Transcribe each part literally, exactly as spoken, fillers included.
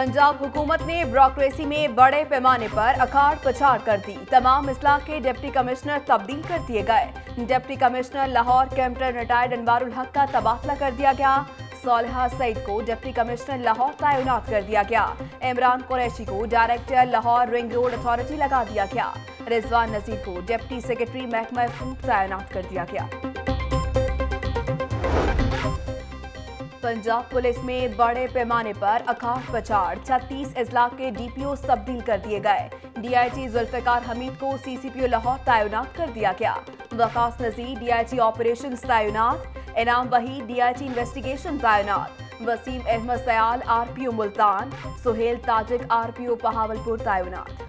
पंजाब हुकूमत ने ब्यूरोक्रेसी में बड़े पैमाने पर अखाड़ पछाड़ कर दी। तमाम इस्लाह के डिप्टी कमिश्नर तब्दील कर दिए गए। Deputy commissioner Lahore captain retired Anwarul Haq का तबादला कर दिया गया। सोलहा सईद को डिप्टी कमिश्नर लाहौर तैनात कर दिया गया। इमरान कुरैशी को director Lahore ring road authority लगा दिया गया। रिजवान नजीर को डिप्टी सेक्रेटरी महकमा फूड तैनात कर दिया गया। पंजाब पुलिस में बड़े पैमाने पर अखाड़ पछाड़, छत्तीस इजला के डीपीओ तब्दील कर दिए गए। डीआईजी जुल्फिकार हमीद को सीसीपीओ लाहौर तैनात कर दिया गया। वकास नजीर डीआईजी ऑपरेशन तैनात। इनाम वहीद डीआईजी इन्वेस्टिगेशन तैनात। वसीम अहमद सयाल आरपीओ मुल्तान। सुहेल ताजिक आरपीओ बहावलपुर तैनात।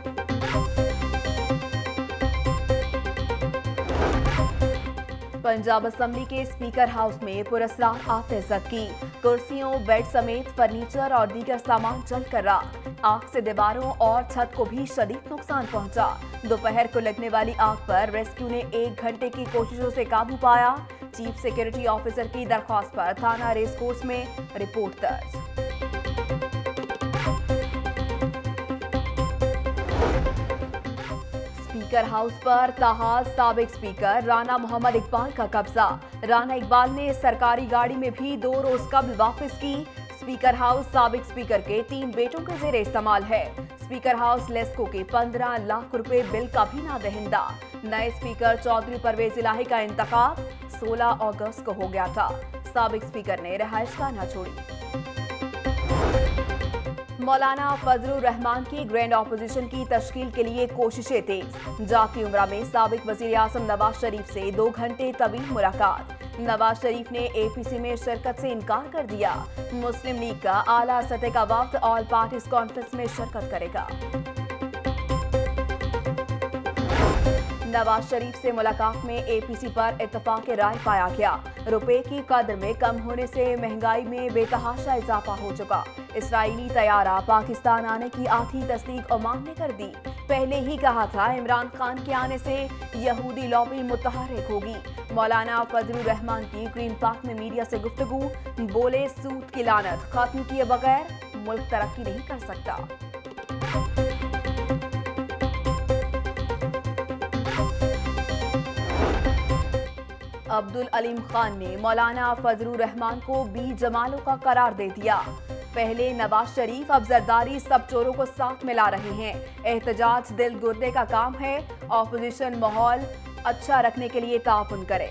पंजाब असेंबली के स्पीकर हाउस में पुरस्कार आतिशत की। कुर्सियों, बेड समेत फर्नीचर और दीगर सामान जलकर राख। आग से दीवारों और छत को भी शदीद नुकसान पहुंचा। दोपहर को लगने वाली आग पर रेस्क्यू ने एक घंटे की कोशिशों से काबू पाया। चीफ सिक्योरिटी ऑफिसर की दरख्वास्त पर थाना रेस कोर्स में रिपोर्ट दर्ज। स्पीकर हाउस पर ताहाज साबिक स्पीकर राना मोहम्मद इकबाल का कब्जा। राना इकबाल ने सरकारी गाड़ी में भी दो रोज कब्ल वापस की। स्पीकर हाउस साबिक स्पीकर के तीन बेटों के जेर इस्तेमाल है। स्पीकर हाउस लेस्को के पंद्रह लाख रुपए बिल का भी ना दहिंदा। नए स्पीकर चौधरी परवेज इलाही का इंतखाब सोलह अगस्त को हो गया था। साबिक स्पीकर ने रिहाइशगाह न छोड़ी। मौलाना फजलुर रहमान की ग्रैंड ऑपोजिशन की तश्कील के लिए कोशिशें तेज। जाती उम्रा में साबिक वजीर आजम नवाज शरीफ से दो घंटे तवील मुलाकात। नवाज शरीफ ने एपीसी में शिरकत से इनकार कर दिया। मुस्लिम लीग का आला सतह का वफ्द ऑल पार्टीज कॉन्फ्रेंस में शिरकत करेगा। नवाज शरीफ से मुलाकात में एपीसी पर इत्तफाक राय पाया गया। रुपए की कदर में कम होने से महंगाई में बेतहाशा इजाफा हो चुका। इसराइली तैयारा पाकिस्तान आने की आधी तस्दीक ओमान ने कर दी। पहले ही कहा था इमरान खान के आने से यहूदी लॉबी मुतहर्रिक होगी। मौलाना फजलुर रहमान की ग्रीन पार्क में मीडिया से गुफ्तगू। बोले सूद की लानत खत्म किए बगैर मुल्क तरक्की नहीं कर सकता। अब्दुल अलीम खान ने मौलाना फजलुर रहमान को बी जमालों का करार दे दिया। पहले नवाज शरीफ, अब जरदारी सब चोरों को साथ मिला रहे हैं। एहतजाज दिल गुर्दे का काम है। ऑपोजिशन माहौल अच्छा रखने के लिए ताउन करे।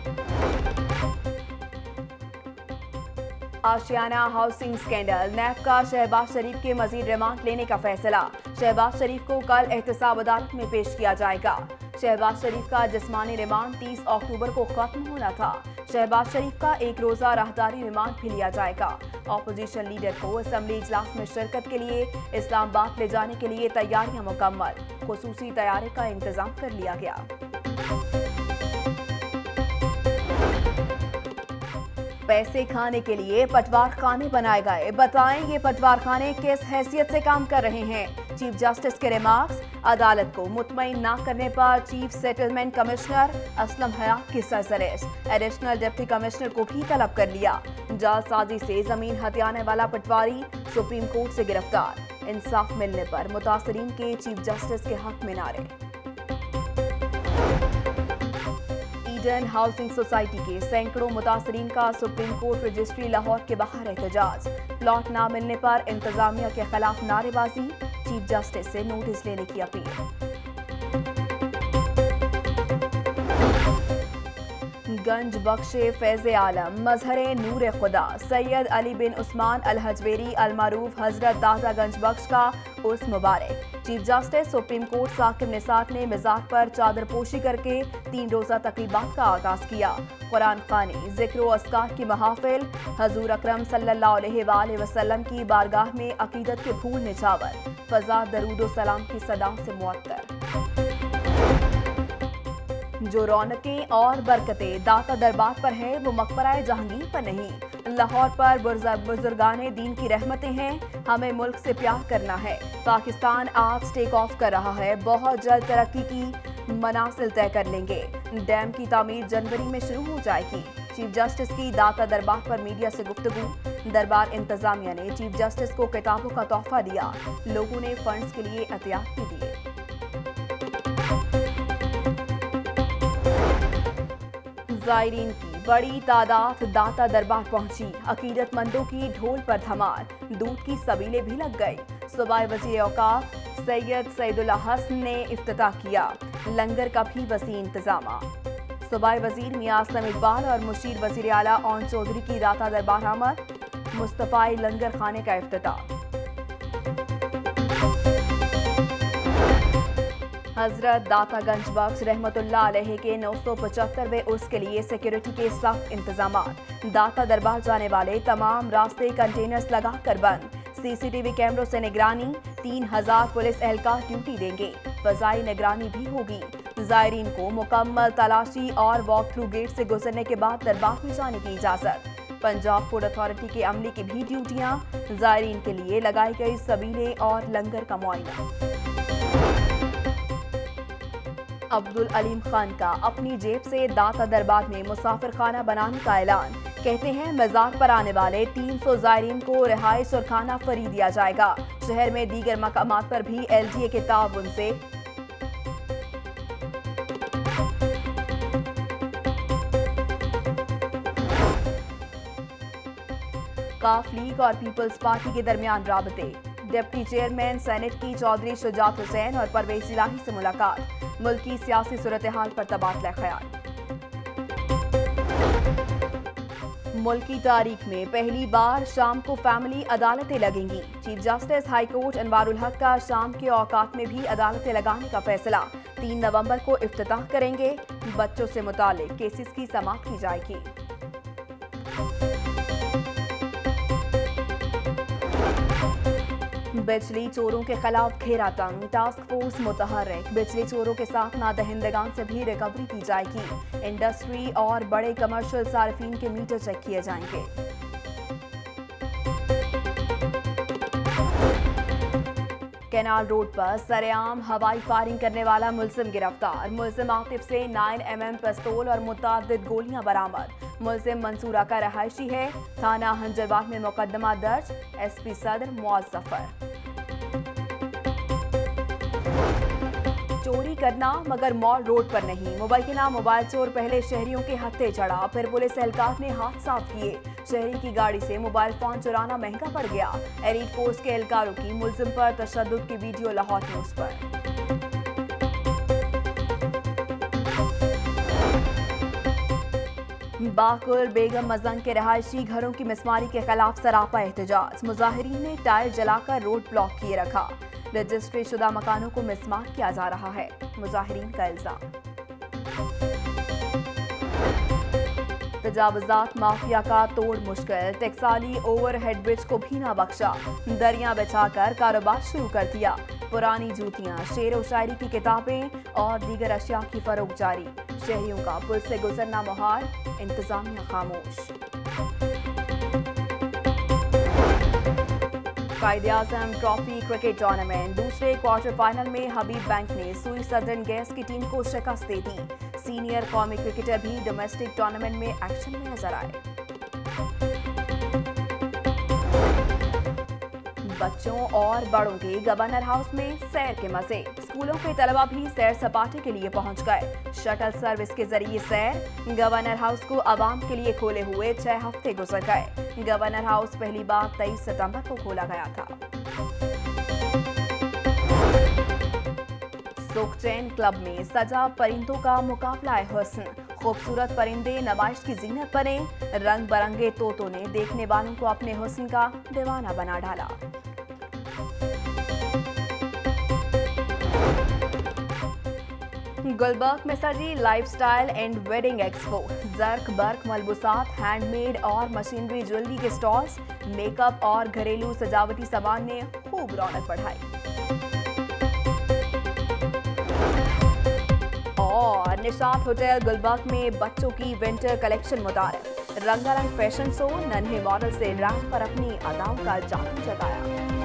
आशियाना हाउसिंग स्कैंडल, नैब का शहबाज शरीफ के मजीद रिमांड लेने का फैसला। शहबाज शरीफ को कल एहतसाब अदालत में पेश किया जाएगा। शहबाज शरीफ का जिस्मानी रिमांड तीस अक्टूबर को खत्म होना था। शहबाज शरीफ का एक रोजा राहदारी रिमांड भी लिया जाएगा। ऑपोजिशन लीडर को असेंबली इजलास में शिरकत के लिए इस्लामाबाद ले जाने के लिए तैयारियां मुकम्मल। खुसूसी तैयारी का इंतजाम कर लिया गया। पैसे खाने के लिए पटवार खाने बनाए गए। बताएं ये पटवार खाने किस हैसियत से काम कर रहे हैं। चीफ जस्टिस के रिमार्क्स। अदालत को मुतमईन न करने पर chief settlement commissioner Aslam Hayat की सरजरेश। एडिशनल डिप्टी कमिश्नर को भी तलब कर लिया। जालसाजी से जमीन हथियाने वाला पटवारी सुप्रीम कोर्ट से गिरफ्तार। इंसाफ मिलने पर मुतासरीन के चीफ जस्टिस के हक में नारे। ईडन हाउसिंग सोसाइटी के सैकड़ों मुतासरीन का सुप्रीम कोर्ट रजिस्ट्री लाहौर के बाहर एहतजाज। प्लॉट न मिलने पर इंतजामिया के खिलाफ नारेबाजी। चीफ जस्टिस से नोटिस लेने की अपील। गंज बख्शे फैज़े आलम मजहरे नूर खुदा सैयद अली बिन उस्मान अल हजवेरी अल मारूफ हजरत दादा गंज बख्श का उर्स मुबारक। Chief justice supreme court Saqib Nisar ने मिजाज पर चादर पोशी करके तीन रोजा तकरीबात का आगाज किया। कुरान खानी, जिक्र व अस्कार की महाफिल। हजूर अकरम सल्लल्लाहु अलैहि वसल्लम की बारगाह में अकीदत के फूल निछावर। फजा दरूद व सलाम की सदाओं से मुअत्तर। जो रौनकें और बरकतें दाता दरबार पर है वो मकबरा जहांगीर पर नहीं। लाहौर पर बुजुर्गाने दीन की रहमतें हैं। हमें मुल्क से प्यार करना है। पाकिस्तान आज टेक ऑफ कर रहा है। बहुत जल्द तरक्की की मनासिल तय कर लेंगे। डैम की तामीर जनवरी में शुरू हो जाएगी। चीफ जस्टिस की दाता दरबार पर मीडिया से गुफ्तगू। दरबार इंतजामिया ने चीफ जस्टिस को किताबों का तोहफा दिया। लोगों ने फंड्स के लिए एहतियात भी दिए। ज़ायरीन की बड़ी तादाद दाता दरबार पहुंची। अकीदतमंदों की ढोल पर धमाल, दूध की सबीलें भी लग गई। सूबाई वज़ीर औकाफ सैयद सैदुल्ला हसन ने इफ्तिताह किया। लंगर का भी वसी इंतजामा। सूबाई वज़ीर मियां असलम इकबाल और मुशीर वज़ीर आला ओन चौधरी की दाता दरबार आमद। मुस्तफ़ाई लंगर खाने का इफ्तिताह। हजरत दाता गंज बख्श रहमतुल्लाह अलैहि के नौ सौ पचहत्तरवें उर्स के लिए सिक्योरिटी के सख्त इंतजामात। दाता दरबार जाने वाले तमाम रास्ते कंटेनर्स लगाकर बंद। सीसीटीवी कैमरों से निगरानी। तीन हजार पुलिस एहलकार ड्यूटी देंगे। फजाई निगरानी भी होगी। ज़ायरीन को मुकम्मल तलाशी और वॉक थ्रू गेट से गुजरने के बाद दरबार में जाने की इजाजत। पंजाब फूड अथॉरिटी के अमले की भी ड्यूटियां। ज़ायरीन के लिए लगाई गई सबीलें और लंगर का मुआयना। अब्दुल अलीम खान का अपनी जेब से दाता दरबार में मुसाफिर खाना बनाने का ऐलान। कहते हैं मज़ार पर आने वाले तीन सौ ज़ायरीन को रिहाइश और खाना फ्री दिया जाएगा। शहर में दीगर मकामात पर भी एल जी ए के ताउन से काफ लीग और पीपल्स पार्टी के दरमियान राबते। डिप्टी चेयरमैन सेनेट की चौधरी शुजात हुसैन और परवेज इलाही से मुलाकात। मुल्क की सियासी सूरत हाल पर तबादला ख्याल। मुल्क की तारीख में पहली बार शाम को फैमिली अदालतें लगेंगी। Chief justice high court Anwarul Haq का शाम के औकात में भी अदालतें लगाने का फैसला। तीन नवंबर को इफ्तिताह करेंगे। बच्चों से मुतालिक केसेस की समाअत की जाएगी। बिजली चोरों के खिलाफ घेरा तंग। टास्क फोर्स मुतहर्रिक। बिजली चोरों के साथ नादहिंदगान से भी रिकवरी की जाएगी। इंडस्ट्री और बड़े कमर्शियल सार्फिन के मीटर चेक किए जाएंगे। कैनाल रोड पर सरेआम हवाई फायरिंग करने वाला मुलजिम गिरफ्तार। मुलजिम आतिफ से नाइन एम एम पिस्तौल और मुतअद्दिद गोलियां बरामद। मुलजिम मंसूरा का रहायशी है। थाना हंजरवाह में मुकदमा दर्ज। एस पी सदर मुआज जफर। चोरी करना मगर मॉल रोड पर नहीं। मुबैना मोबाइल चोर पहले शहरियों के हत्थे चढ़ा, फिर पुलिस एहलकार ने हाथ साफ किए। शहरी की गाड़ी से मोबाइल फोन चुराना महंगा पड़ गया। एलीट फोर्स के एहलकारों की मुलजिम पर तशद्दुद की वीडियो लाहौर न्यूज पर। बाकुल बेगम मजंग के रहायशी घरों की मिसमारी के खिलाफ सरापा एहतजाज। मुजाहिरीन ने टायर जलाकर रोड ब्लॉक किए रखा। रजिस्ट्री शुदा मकानों को मिसमार किया जा रहा है, मुजाहिरीन का इल्जाम। तजावुजात माफिया का तोड़ मुश्किल। टेक्साली ओवरहेड ब्रिज को भी ना बख्शा। दरिया बिछाकर कारोबार शुरू कर दिया। पुरानी जूतियां, शेर व शायरी की किताबें और दीगर अशिया की फरोख्त जारी। शहरियों का पुल से गुजरना मुहाल। इंतजामिया खामोश। कायद-ए-आज़म ट्रॉफी क्रिकेट टूर्नामेंट दूसरे क्वार्टर फाइनल में हबीब बैंक ने सुई सदर्न गैस की टीम को शिकस्त दे दी। सीनियर कौमी क्रिकेटर भी डोमेस्टिक टूर्नामेंट में एक्शन में नजर आए। बच्चों और बड़ों के गवर्नर हाउस में सैर के मजे। स्कूलों के तलबा भी सैर सपाटे के लिए पहुंच गए। शटल सर्विस के जरिए सैर। गवर्नर हाउस को आवाम के लिए खोले हुए छह हफ्ते गुजर गए। गवर्नर हाउस पहली बार तेईस सितंबर को खोला गया था। सुखचैन क्लब में सजा परिंदों का मुकाबला है हुस्न। खूबसूरत परिंदे नुमाइश की जीनत बने। रंग बरंगे तोतों ने देखने वालों को अपने हुस्न का दीवाना बना डाला। गुलबर्ग में सजी लाइफस्टाइल एंड वेडिंग एक्सपो। जर्क बर्क मलबूसात, हैंडमेड और मशीनरी ज्वेलरी के स्टॉल्स। मेकअप और घरेलू सजावटी सामान ने खूब रौनक बढ़ाई। और निशात होटल गुलबर्ग में बच्चों की विंटर कलेक्शन मुतारिफ। रंगारंग फैशन शो, नन्हे मॉडल से रैंप पर अपनी अदाओं का जादू जगाया।